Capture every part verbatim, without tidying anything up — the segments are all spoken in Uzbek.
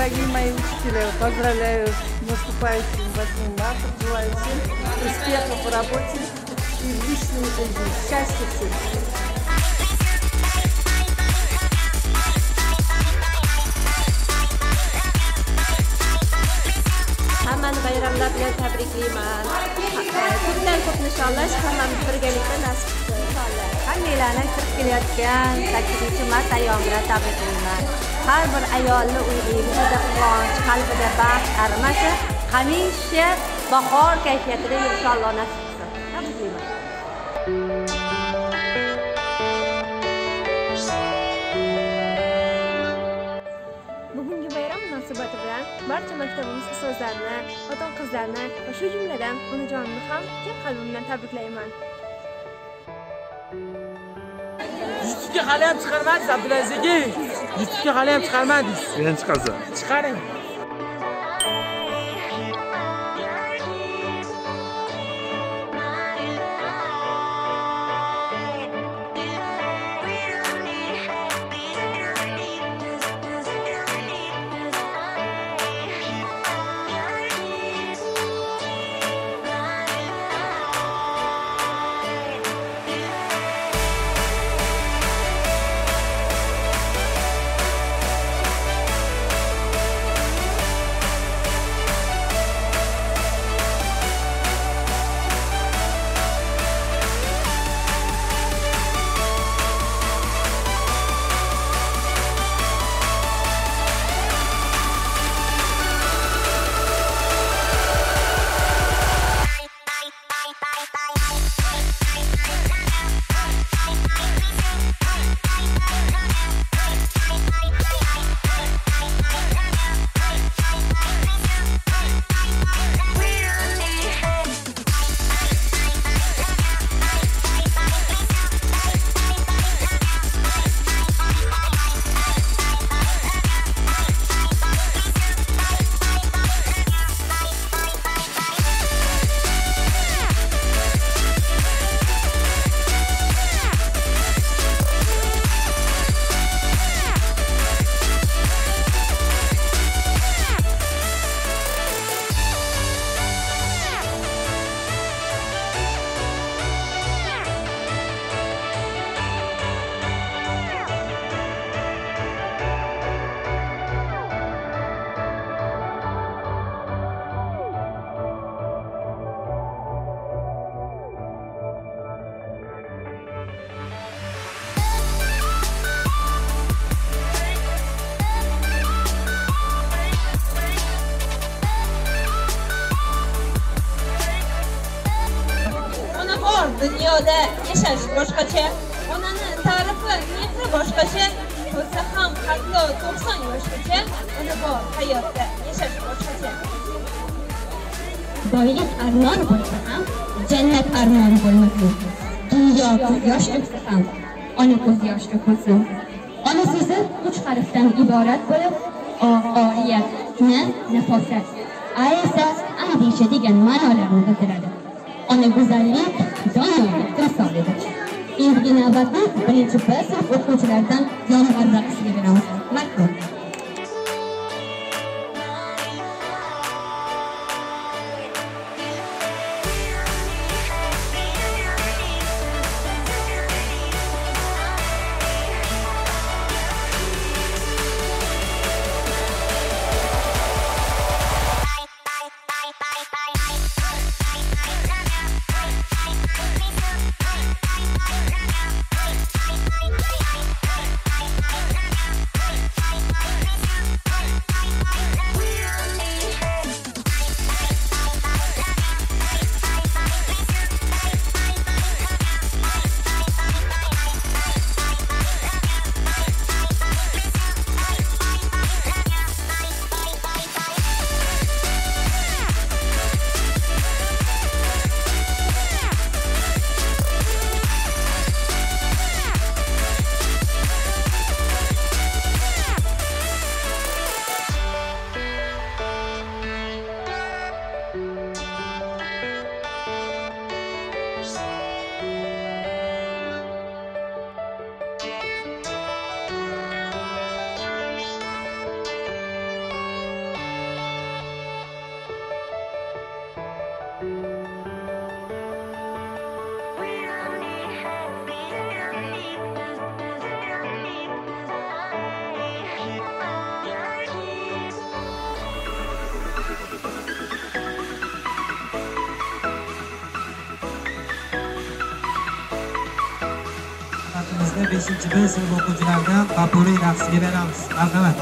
дорогие мои учителя, поздравляю с наступающим восьмым марта, желаю всем успеха по работе и в личной жизни, счастья всем. Hammani bayramlar bilan tabriklayman. Ko'pdan ko'p nishonlash hammamiz birgalikda nasib qilsin. Hammanglarni kirib kelayotgan sakkizinchi mart ayyomi bilan tabriklayman. Har bir ayolni uyida quvonch, qalbida baxt arimasin. Hamisha bahor kayfiyatida inshaalloh nasib qilsin. Tabriklayman. Bugungi bayram munosabati bilan barcha maktabimiz ustozlarini, xotin-qizlarni va shu jumladan onajonimni ham chin qalbimdan tabriklayman. Yutishga hali ham chiqarmadingiz Abdulaziz aka. Yutishga hali ham chiqarmadingiz. Endi chiqasan. Chiqaring. Dunyoda yashash boshqacha, onani ta'rifi, mehri boshqacha, bo'lsa ham hatto to'qson yoshgacha ona bor hayotda yashash boshqacha. Boylik armon bo'lsa ham jannat armon bo'lmasin. Dunyo ko'z yosh to'ksa ham ona ko'z yosh to'kmasin. Ona so'zi uch harfdan iborat bo'lib, o oriyat, na nafosat, a esa andisha degan ma'nolarni bildiradi. Ona go'zallik, donolik timsolidir. Endi navbatni birinchi B sinf o'quvchilaridan yomg'ir raqsiga beramiz. Marhamat. Bye. sizga beshinchi B sinf o'quvchilaridan G'afuriy raqsiga beramiz. Marhamat.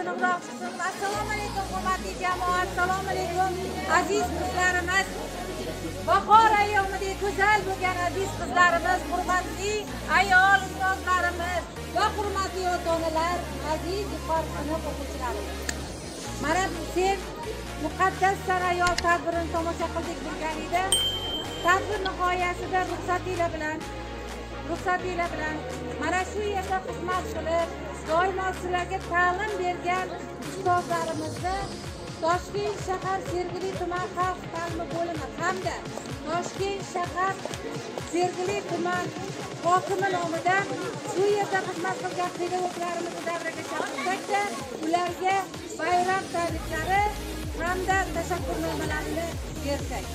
tiniqroq chiqsin. Assalomu alaykum hurmatli jamoat, assalomu alaykum aziz qizlarimiz. Bahor ayyomidek go'zal bo'lgan aziz qizlarimiz, hurmatli ayol ustozlarimiz va hurmatli ota-onalar, aziz yuqori sinf o'quvchilari. Mana sen muqaddas sana ayol tadbirini tomosha qildik bo'lgan edi. Tadbir nihoyasida ruxsatinglar bilan ruxsatinglar bilan mana shu yerda xizmat qilib, doimo sizlarga ta'lim bergan ustozlarimizni Toshkent shahar Sergeli tuman xalq ta'limi bo'limi hamda Toshkent shahar Sergeli tuman hokimi nomidan shu yerda xizmat qilgan pedagoglarimizni davraga chaqirsak-da, ularga bayram tabriklari hamda tashakkurnomalarini bersak.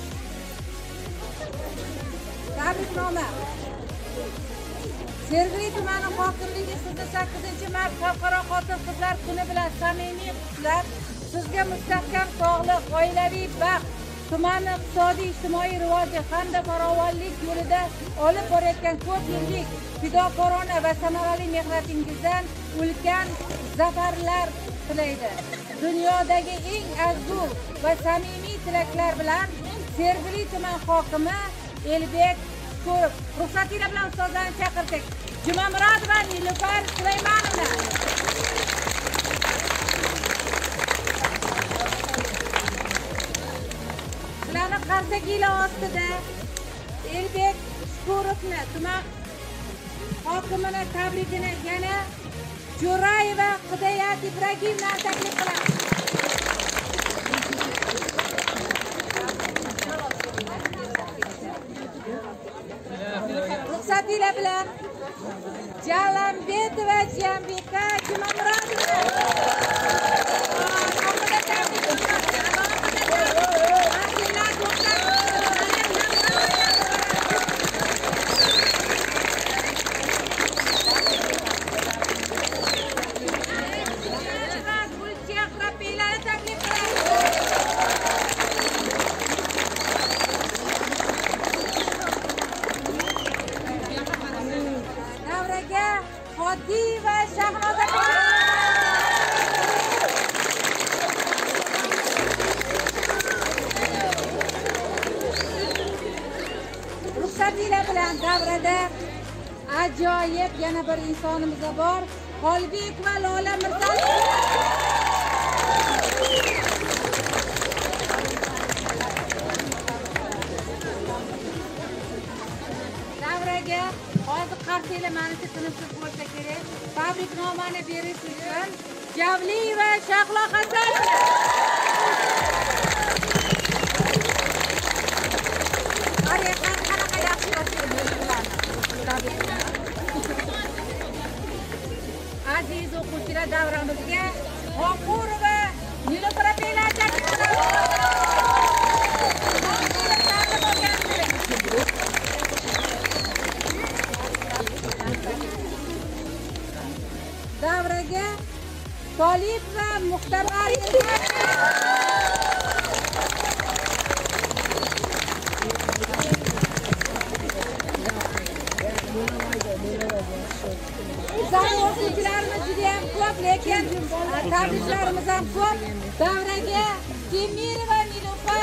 Tabriknoma. Sergeli tumani hokimligi sizni sakkizinchi mart Xalqaro xotin-qizlar kuni bilan samimiy qutlab, sizga mustahkam sog'lik, oilaviy baxt, tumanni iqtisodiy ijtimoiy rivoji hamda farovonlik yo'lida olib borayotgan ko'p yillik fidokorona va samarali mehnatingizdan ulkan zafarlar tilaydi. Dunyodagi eng arzul va samimiy tilaklar bilan Sergeli tuman hokimi Elbek Shukurov. Ruxsatinglar bilan ustozlarni chaqirdik. Jumamurodova Nilufar Sulaymanovna. Sizlarni qarsakiylar ostida Elbek Shukurovni tuman hokimini tabrigini yana Jo'rayeva Hidayat Ibragimdan taklif qilamiz. Ruxsatinglar bilan Jalambetova Jambeka Jumamurodova. Xodiva Shahnoza ruxsatinglar bilan davrada ajoyib yana bir insonimiz bor. Xolbek va Lola Mirzayev. Davraga hozir qarsanglar manisi tinimsiz bo'lsa kerak. Tabriknomani berish uchun Javliyeva Shahlo Hasanova. Ariqan qanaqa yaxshi aziz o'quvchilar, davramizga G'ofurova Nilufar Apaylar davraga Tolib va Muxtabar Bizning o'quvchilarimiz juda ham ko'p, lekin tabriklarimiz ham ko'p. Davraga Temirova Nilufar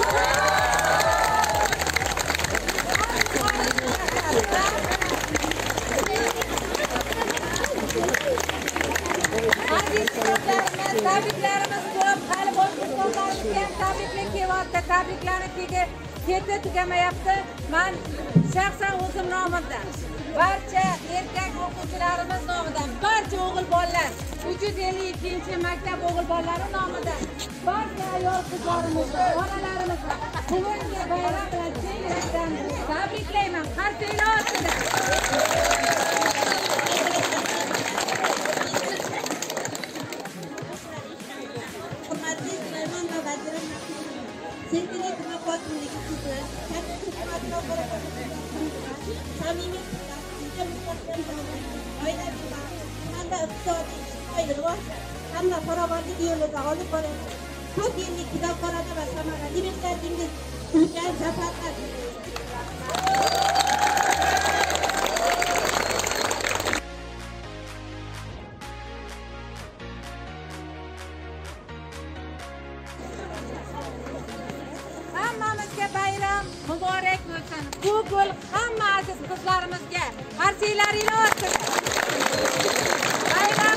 tabriklarimiz ko'p, hali boshqa ustozlarimizga ham tabriklar kelyapti. Tabriklarni keti tugamayapti. Men shaxsan o'zim nomimdan, barcha erkak o'quvchilarimiz nomidan, barcha o'g'il bolalar, uch yuz ellik ikkinchi maktab o'g'il bolalari nomidan, barcha ayol qizlarimizni, onalarimizni bugungi bayram bilan chin yurakdan tabriklayman. Qarsanglar ostida. Sergeli tuman hokimligi sizni katta xizmatga samimiy oilaviy baxt hamda iqtisodiy ijtimoiy rivoj hamda farovonlik yo'lida olib boradi. Ko'p yillik fidokorona va samarali mehnatingiz ulkan zafarlar. bayram muborak bo'lsin. Bu gul hamma aziz qizlarimizga qarsiylaringni olsin. Bayram